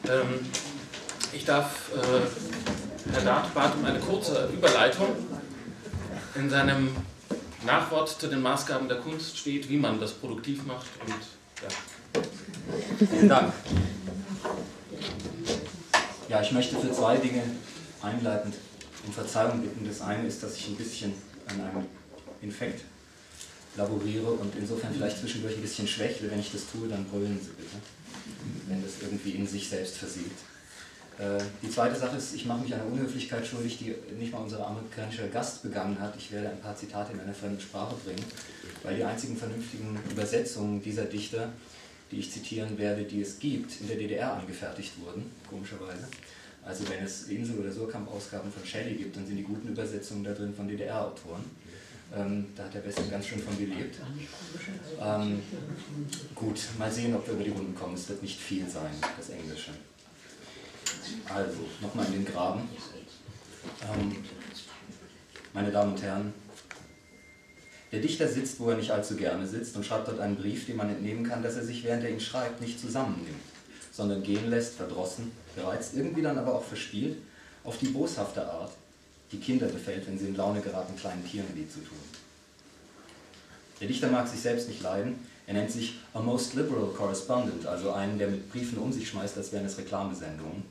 Ich darf Herr Dart bat um eine kurze Überleitung. In seinem Nachwort zu den Maßgaben der Kunst steht, wie man das produktiv macht. Und, ja. Vielen Dank. Ja, ich möchte für zwei Dinge einleitend um Verzeihung bitten. Das eine ist, dass ich ein bisschen an einem Infekt laboriere und insofern vielleicht zwischendurch ein bisschen schwächle. Wenn ich das tue, dann brüllen Sie bitte, wenn das irgendwie in sich selbst versiegt. Die zweite Sache ist, ich mache mich einer Unhöflichkeit schuldig, die nicht mal unser amerikanischer Gast begangen hat. Ich werde ein paar Zitate in einer fremden Sprache bringen, weil die einzigen vernünftigen Übersetzungen dieser Dichter, die ich zitieren werde, die es gibt, in der DDR angefertigt wurden, komischerweise. Also wenn es Insel- oder Surkamp-Ausgaben von Shelley gibt, dann sind die guten Übersetzungen da drin von DDR-Autoren. Da hat der Westen ganz schön von gelebt. Gut, mal sehen, ob wir über die Runden kommen. Es wird nicht viel sein, das Englische. Also, nochmal in den Graben. Meine Damen und Herren, der Dichter sitzt, wo er nicht allzu gerne sitzt und schreibt dort einen Brief, dem man entnehmen kann, dass er sich, während er ihn schreibt, nicht zusammennimmt, sondern gehen lässt, verdrossen, gereizt, irgendwie dann aber auch verspielt, auf die boshafte Art, die Kinder befällt, wenn sie in Laune geraten, kleinen Tieren weh zu tun. Der Dichter mag sich selbst nicht leiden, er nennt sich a most liberal correspondent, also einen, der mit Briefen um sich schmeißt, als wären es Reklamesendungen.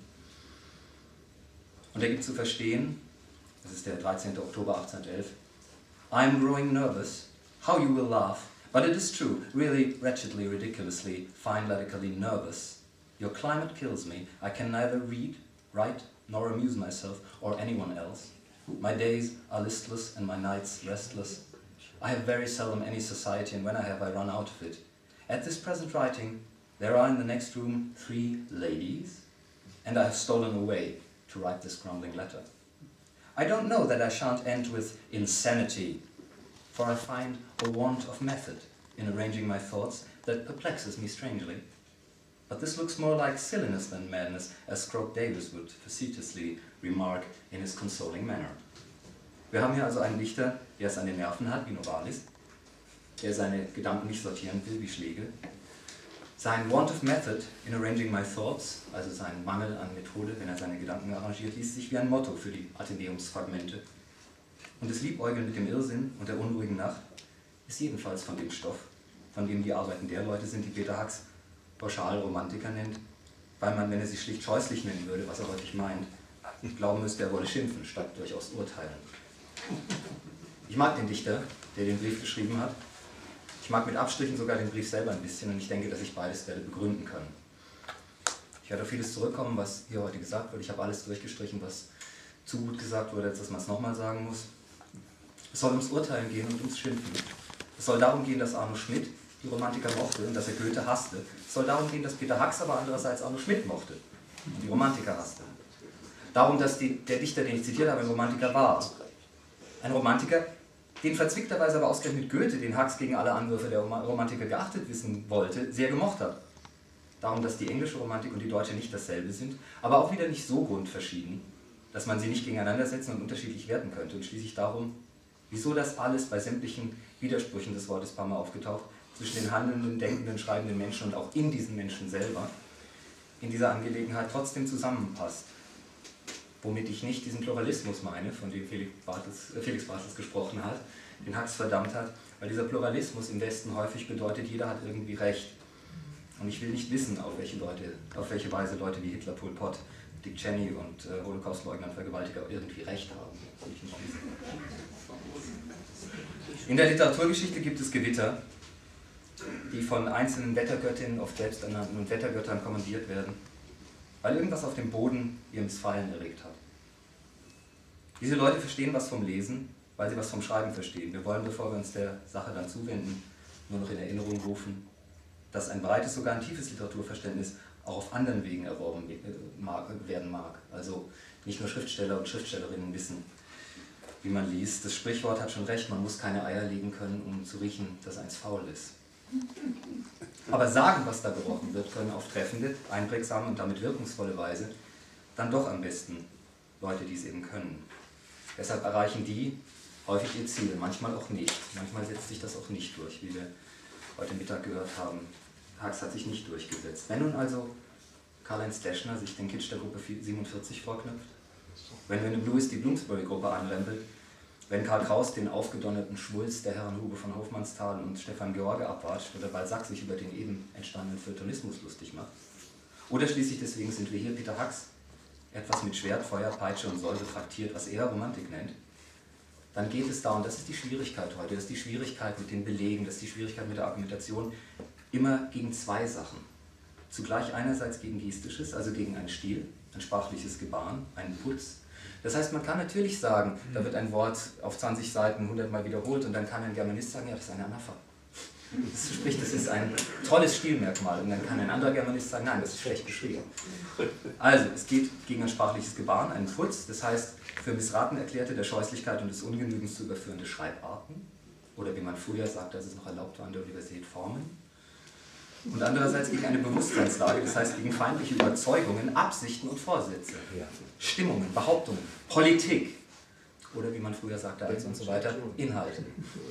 Und er gibt zu verstehen, das ist der 13. Oktober 1811, I am growing nervous, how you will laugh, but it is true, really wretchedly, ridiculously, fine-logically nervous. Your climate kills me, I can neither read, write, nor amuse myself, or anyone else. My days are listless and my nights restless. I have very seldom any society, and when I have, I run out of it. At this present writing, there are in the next room 3 ladies, and I have stolen away to write this grumbling letter. I don't know that I shan't end with insanity, for I find a want of method in arranging my thoughts that perplexes me strangely. But this looks more like silliness than madness, as Scrope Davis would facetiously remark in his consoling manner. Wir haben hier also einen Dichter, der es an den Nerven hat, wie Novalis, der seine Gedanken nicht sortieren will, wie Schlegel. Sein Want of Method in Arranging My Thoughts, also sein Mangel an Methode, wenn er seine Gedanken arrangiert, liest sich wie ein Motto für die Athenäumsfragmente. Und das Liebäugeln mit dem Irrsinn und der unruhigen Nacht ist jedenfalls von dem Stoff, von dem die Arbeiten der Leute sind, die Peter Hacks pauschal Romantiker nennt, weil man, wenn er sie schlicht scheußlich nennen würde, was er häufig meint, glauben müsste, er wolle schimpfen, statt durchaus urteilen. Ich mag den Dichter, der den Brief geschrieben hat. Ich mag mit Abstrichen sogar den Brief selber ein bisschen und ich denke, dass ich beides werde begründen können. Ich werde auf vieles zurückkommen, was hier heute gesagt wird. Ich habe alles durchgestrichen, was zu gut gesagt wurde, als dass man es nochmal sagen muss. Es soll ums Urteilen gehen und ums Schimpfen. Es soll darum gehen, dass Arno Schmidt die Romantiker mochte und dass er Goethe hasste. Es soll darum gehen, dass Peter Hacks aber andererseits Arno Schmidt mochte und die Romantiker hasste. Darum, dass der Dichter, den ich zitiert habe, ein Romantiker war. Ein Romantiker, den verzwickterweise aber ausgerechnet Goethe, den Hacks gegen alle Anwürfe der Romantiker geachtet wissen wollte, sehr gemocht hat. Darum, dass die englische Romantik und die deutsche nicht dasselbe sind, aber auch wieder nicht so grundverschieden, dass man sie nicht gegeneinander setzen und unterschiedlich werten könnte. Und schließlich darum, wieso das alles bei sämtlichen Widersprüchen des Wortes paar Mal aufgetaucht, zwischen den handelnden, denkenden, schreibenden Menschen und auch in diesen Menschen selber, in dieser Angelegenheit trotzdem zusammenpasst. Womit ich nicht diesen Pluralismus meine, von dem Felix Bartels gesprochen hat, den Hacks verdammt hat, weil dieser Pluralismus im Westen häufig bedeutet, jeder hat irgendwie Recht. Und ich will nicht wissen, auf welche Weise Leute wie Hitler, Pol Pot, Dick Cheney und Holocaustleugner und Vergewaltiger irgendwie Recht haben. Das will ich nicht wissen. In der Literaturgeschichte gibt es Gewitter, die von einzelnen Wettergöttinnen, oft selbsternannten und Wettergöttern kommandiert werden, weil irgendwas auf dem Boden ihr Missfallen erregt hat. Diese Leute verstehen was vom Lesen, weil sie was vom Schreiben verstehen. Wir wollen, bevor wir uns der Sache dann zuwenden, nur noch in Erinnerung rufen, dass ein breites, sogar ein tiefes Literaturverständnis auch auf anderen Wegen erworben werden mag. Also nicht nur Schriftsteller und Schriftstellerinnen wissen, wie man liest. Das Sprichwort hat schon recht, man muss keine Eier legen können, um zu riechen, dass eins faul ist. Aber sagen, was da gerochen wird, können auf treffende, einprägsame und damit wirkungsvolle Weise dann doch am besten Leute, die es eben können. Deshalb erreichen die häufig ihr Ziel, manchmal auch nicht. Manchmal setzt sich das auch nicht durch, wie wir heute Mittag gehört haben. Hacks hat sich nicht durchgesetzt. Wenn nun also Karl-Heinz Deschner sich den Kitsch der Gruppe 47 vorknüpft, wenn Wendell Lewis die Bloomsbury-Gruppe anrempelt, wenn Karl Kraus den aufgedonnerten Schwulst der Herren Hube von Hofmannsthal und Stefan George abwatscht oder Balzac sich über den eben entstandenen Feuilletonismus lustig macht. Oder schließlich deswegen sind wir hier Peter Hacks etwas mit Schwert, Feuer, Peitsche und Säure traktiert, was er Romantik nennt, dann geht es da, und das ist die Schwierigkeit heute, das ist die Schwierigkeit mit den Belegen, das ist die Schwierigkeit mit der Argumentation, immer gegen zwei Sachen. Zugleich einerseits gegen Gestisches, also gegen einen Stil, ein sprachliches Gebaren, einen Putz. Das heißt, man kann natürlich sagen, da wird ein Wort auf 20 Seiten 100 Mal wiederholt und dann kann ein Germanist sagen, ja, das ist eine Anapher. Sprich, das ist ein tolles Stilmerkmal und dann kann ein anderer Germanist sagen, nein, das ist schlecht geschrieben. Also, es geht gegen ein sprachliches Gebaren, einen Putz, das heißt, für missraten erklärte, der Scheußlichkeit und des Ungenügens zu überführende Schreibarten, oder wie man früher sagte, als es noch erlaubt war an der Universität, Formen. Und andererseits gegen eine Bewusstseinslage, das heißt gegen feindliche Überzeugungen, Absichten und Vorsätze, Stimmungen, Behauptungen, Politik, oder wie man früher sagte, als und so weiter, Inhalte.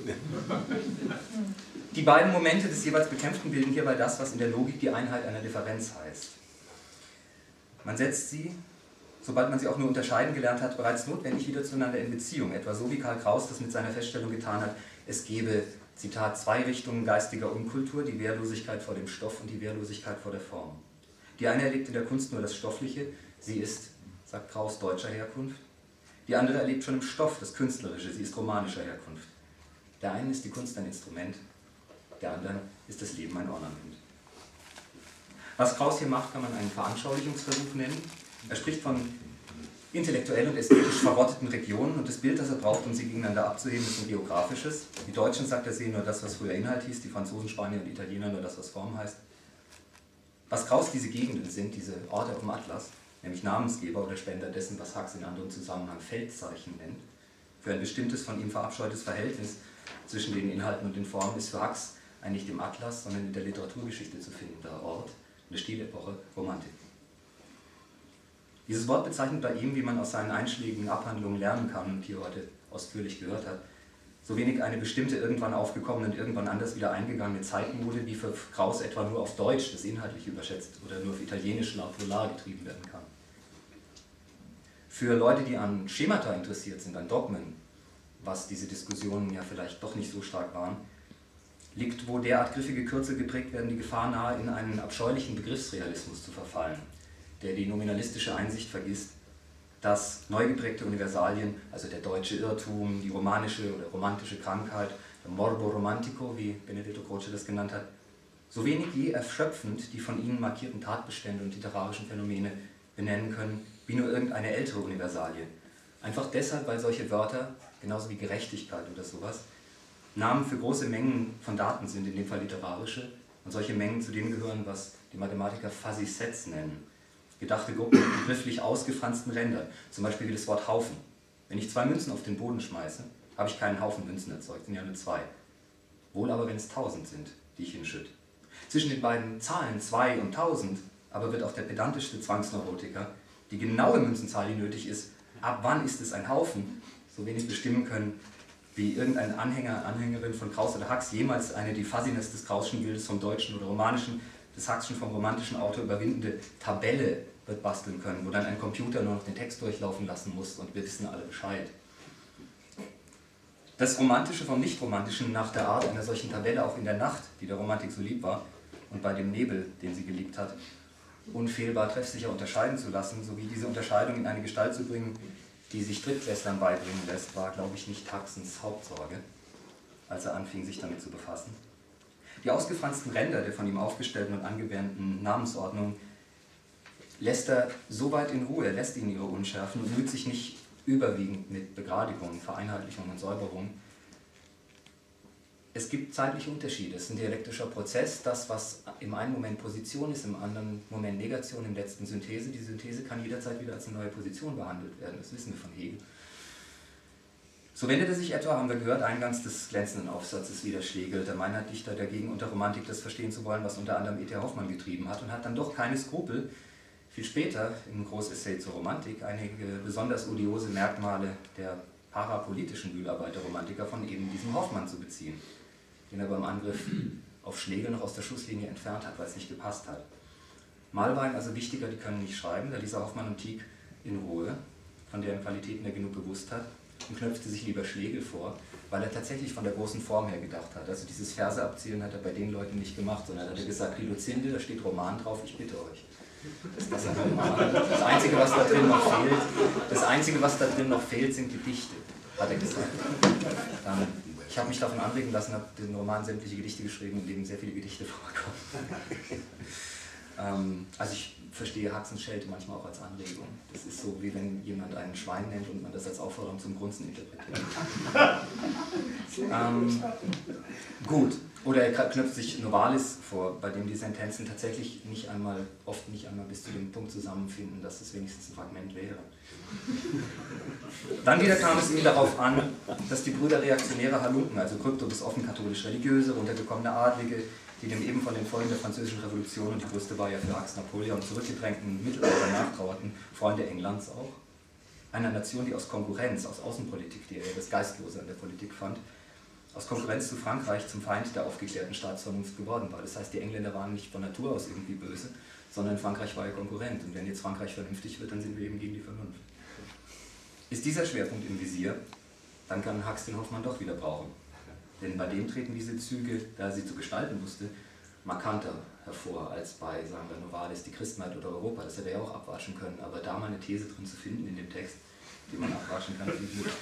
Die beiden Momente des jeweils Bekämpften bilden hierbei das, was in der Logik die Einheit einer Differenz heißt. Man setzt sie, sobald man sie auch nur unterscheiden gelernt hat, bereits notwendig wieder zueinander in Beziehung, etwa so wie Karl Kraus das mit seiner Feststellung getan hat, es gebe, Zitat, zwei Richtungen geistiger Unkultur, die Wehrlosigkeit vor dem Stoff und die Wehrlosigkeit vor der Form. Die eine erlebt in der Kunst nur das Stoffliche, sie ist, sagt Kraus, deutscher Herkunft. Die andere erlebt schon im Stoff das Künstlerische, sie ist romanischer Herkunft. Der einen ist die Kunst ein Instrument, der anderen ist das Leben ein Ornament. Was Kraus hier macht, kann man einen Veranschaulichungsversuch nennen. Er spricht von intellektuell und ästhetisch verrotteten Regionen und das Bild, das er braucht, um sie gegeneinander abzuheben, ist ein geografisches. Die Deutschen, sagt er, sehen nur das, was früher Inhalt hieß, die Franzosen, Spanier und Italiener nur das, was Form heißt. Was Kraus diese Gegenden sind, diese Orte auf dem Atlas, nämlich Namensgeber oder Spender dessen, was Hacks in anderem Zusammenhang Feldzeichen nennt, für ein bestimmtes von ihm verabscheutes Verhältnis zwischen den Inhalten und den Formen, ist für Hacks ein nicht im Atlas, sondern in der Literaturgeschichte zu findender Ort, eine Stilepoche, Romantik. Dieses Wort bezeichnet bei ihm, wie man aus seinen einschlägigen Abhandlungen lernen kann und hier heute ausführlich gehört hat, so wenig eine bestimmte irgendwann aufgekommene und irgendwann anders wieder eingegangene Zeitmode, wie für Kraus etwa nur auf Deutsch das Inhaltliche überschätzt oder nur auf Italienisch nach Polar getrieben werden kann. Für Leute, die an Schemata interessiert sind, an Dogmen, was diese Diskussionen ja vielleicht doch nicht so stark waren, liegt, wo derart griffige Kürzel geprägt werden, die Gefahr nahe, in einen abscheulichen Begriffsrealismus zu verfallen, der die nominalistische Einsicht vergisst, dass neu geprägte Universalien, also der deutsche Irrtum, die romanische oder romantische Krankheit, der Morbo Romantico, wie Benedetto Croce das genannt hat, so wenig je erschöpfend die von ihnen markierten Tatbestände und literarischen Phänomene benennen können, wie nur irgendeine ältere Universalie. Einfach deshalb, weil solche Wörter, genauso wie Gerechtigkeit oder sowas, Namen für große Mengen von Daten sind, in dem Fall literarische, und solche Mengen zu denen gehören, was die Mathematiker Fuzzy Sets nennen. Gedachte Gruppen mit begrifflich ausgefransten Rändern, zum Beispiel wie das Wort Haufen. Wenn ich zwei Münzen auf den Boden schmeiße, habe ich keinen Haufen Münzen erzeugt, sind ja nur zwei. Wohl aber, wenn es 1000 sind, die ich hinschütte. Zwischen den beiden Zahlen 2 und 1000 aber wird auch der pedantischste Zwangsneurotiker die genaue Münzenzahl, die nötig ist, ab wann ist es ein Haufen, so wenig bestimmen können, wie irgendein Anhänger, Anhängerin von Kraus oder Hacks jemals eine die Fuzziness des Krauschen Bildes vom deutschen oder romanischen, des Hackschen vom romantischen Autor überwindende Tabelle wird basteln können, wo dann ein Computer nur noch den Text durchlaufen lassen muss und wir wissen alle Bescheid. Das Romantische vom Nichtromantischen nach der Art einer solchen Tabelle auch in der Nacht, die der Romantik so lieb war, und bei dem Nebel, den sie geliebt hat, unfehlbar treffsicher unterscheiden zu lassen, sowie diese Unterscheidung in eine Gestalt zu bringen, die sich Drittklässlern beibringen lässt, war, glaube ich, nicht Haxens Hauptsorge, als er anfing, sich damit zu befassen. Die ausgefransten Ränder der von ihm aufgestellten und angewähnten Namensordnung lässt er so weit in Ruhe, er lässt ihnen ihre Unschärfen und müht sich nicht überwiegend mit Begradigungen, Vereinheitlichungen und Säuberungen. Es gibt zeitliche Unterschiede, es ist ein dialektischer Prozess, das, was im einen Moment Position ist, im anderen Moment Negation, im letzten Synthese. Die Synthese kann jederzeit wieder als eine neue Position behandelt werden, das wissen wir von Hegel. So wendet er sich etwa, haben wir gehört, eingangs des glänzenden Aufsatzes wieder Schlegel, der Meinheitdichter, dagegen unter Romantik das verstehen zu wollen, was unter anderem E.T. Hoffmann getrieben hat, und hat dann doch keine Skrupel, viel später im Großessay zur Romantik einige besonders odiose Merkmale der parapolitischen Bühlarbeit der Romantiker von eben diesem Hoffmann zu beziehen, den er beim Angriff auf Schlegel noch aus der Schusslinie entfernt hat, weil es nicht gepasst hat. Mal war ihm also wichtiger, die können nicht schreiben, da ließ er Hoffmann und Tieck in Ruhe, von deren Qualitäten er genug gewusst hat, und knöpfte sich lieber Schlegel vor, weil er tatsächlich von der großen Form her gedacht hat. Also dieses Verse abzählen hat er bei den Leuten nicht gemacht, sondern er hat gesagt, Lilozinde, da steht Roman drauf, ich bitte euch. Das Einzige, was da drin noch fehlt, sind Gedichte, hat er gesagt. Ich habe mich davon anregen lassen, habe den Roman sämtliche Gedichte geschrieben, in denen sehr viele Gedichte vorkommen. Also ich verstehe Huxleys Schelte manchmal auch als Anregung. Das ist so, wie wenn jemand einen Schwein nennt und man das als Aufforderung zum Grunzen interpretiert. Gut. Oder er knöpft sich Novalis vor, bei dem die Sentenzen tatsächlich oft nicht einmal bis zu dem Punkt zusammenfinden, dass es wenigstens ein Fragment wäre. Dann wieder kam es ihm darauf an, dass die Brüder reaktionäre Halunken, also krypto- bis offen katholisch-religiöse, runtergekommene Adlige, die dem eben von den Folgen der Französischen Revolution, und die größte war ja für Ax Napoleon, zurückgedrängten Mittelalter nachtrauerten, Freunde Englands auch, einer Nation, die aus Konkurrenz, aus Außenpolitik, die er das Geistlose an der Politik fand, aus Konkurrenz zu Frankreich zum Feind der aufgeklärten Staatsvernunft geworden war. Das heißt, die Engländer waren nicht von Natur aus irgendwie böse, sondern Frankreich war ihr Konkurrent. Und wenn jetzt Frankreich vernünftig wird, dann sind wir eben gegen die Vernunft. Ist dieser Schwerpunkt im Visier, dann kann Hux den Hoffmann doch wieder brauchen. Denn bei dem treten diese Züge, da er sie zu gestalten wusste, markanter hervor als bei, sagen wir, Novalis, die Christenheit oder Europa. Das hätte er ja auch abwaschen können, aber da mal eine These drin zu finden in dem Text, die man abwaschen kann, finde ich gut.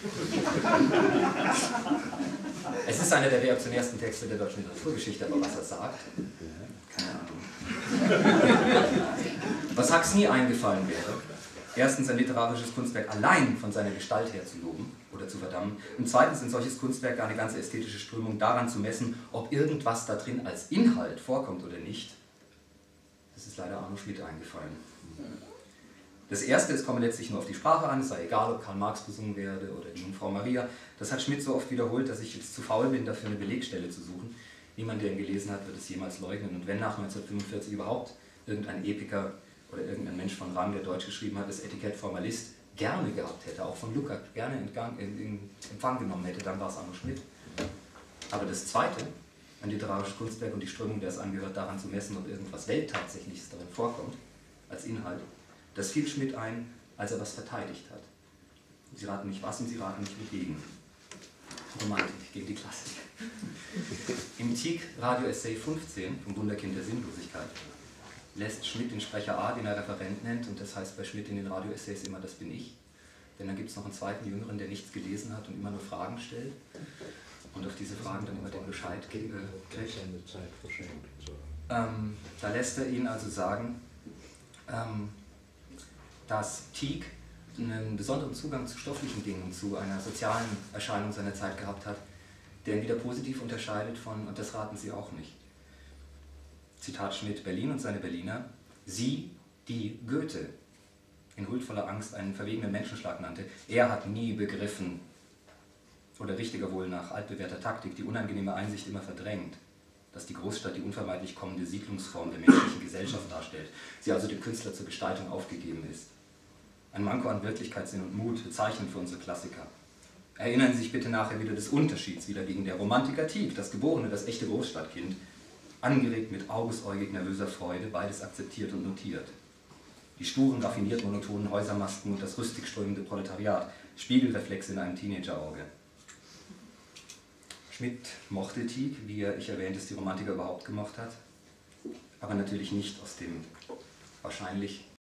Es ist einer der reaktionärsten Texte der deutschen Literaturgeschichte, aber was er sagt, keine Ahnung. Was Hux nie eingefallen wäre, erstens ein literarisches Kunstwerk allein von seiner Gestalt her zu loben oder zu verdammen, und zweitens ein solches Kunstwerk gar eine ganze ästhetische Strömung daran zu messen, ob irgendwas da drin als Inhalt vorkommt oder nicht, das ist leider Arno Schmidt eingefallen. Das erste, es komme letztlich nur auf die Sprache an, es sei egal, ob Karl Marx besungen werde oder die Jungfrau Maria. Das hat Schmidt so oft wiederholt, dass ich jetzt zu faul bin, dafür eine Belegstelle zu suchen. Niemand, der ihn gelesen hat, wird es jemals leugnen. Und wenn nach 1945 überhaupt irgendein Epiker oder irgendein Mensch von Rang, der Deutsch geschrieben hat, das Etikett Formalist gerne gehabt hätte, auch von Lukács gerne in Empfang genommen hätte, dann war es Arno Schmidt. Aber das zweite, ein literarisches Kunstwerk und die Strömung, der es angehört, daran zu messen, ob irgendwas Welttatsächliches darin vorkommt, als Inhalt, das fiel Schmidt ein, als er was verteidigt hat. Sie raten nicht was und Sie raten nicht wogegen. Romantik gegen die Klassik. Im Tieck Radio-Essay 15 vom Wunderkind der Sinnlosigkeit lässt Schmidt den Sprecher A, den er Referent nennt, und das heißt bei Schmidt in den Radio-Essays immer, das bin ich. Denn dann gibt es noch einen zweiten Jüngeren, der nichts gelesen hat und immer nur Fragen stellt und auf diese Fragen dann immer den Bescheid kriegt. Da lässt er ihn also sagen, dass Tieck einen besonderen Zugang zu stofflichen Dingen, zu einer sozialen Erscheinung seiner Zeit gehabt hat, der ihn wieder positiv unterscheidet von, und das raten Sie auch nicht. Zitat Schmidt, Berlin und seine Berliner, sie, die Goethe in huldvoller Angst einen verwegenen Menschenschlag nannte, er hat nie begriffen, oder richtiger wohl nach altbewährter Taktik, die unangenehme Einsicht immer verdrängt, dass die Großstadt die unvermeidlich kommende Siedlungsform der menschlichen Gesellschaft darstellt, sie also dem Künstler zur Gestaltung aufgegeben ist. Ein Manko an Wirklichkeitssinn und Mut, bezeichnend für unsere Klassiker. Erinnern Sie sich bitte nachher wieder des Unterschieds, wieder gegen der Romantiker Tieck, das geborene, das echte Großstadtkind, angeregt mit argusäugig nervöser Freude, beides akzeptiert und notiert. Die sturen, raffiniert monotonen Häusermasken und das rüstig strömende Proletariat, Spiegelreflexe in einem Teenagerauge. Schmidt mochte Tieck, wie er, ich erwähnte es, die Romantiker überhaupt gemocht hat, aber natürlich nicht aus dem wahrscheinlich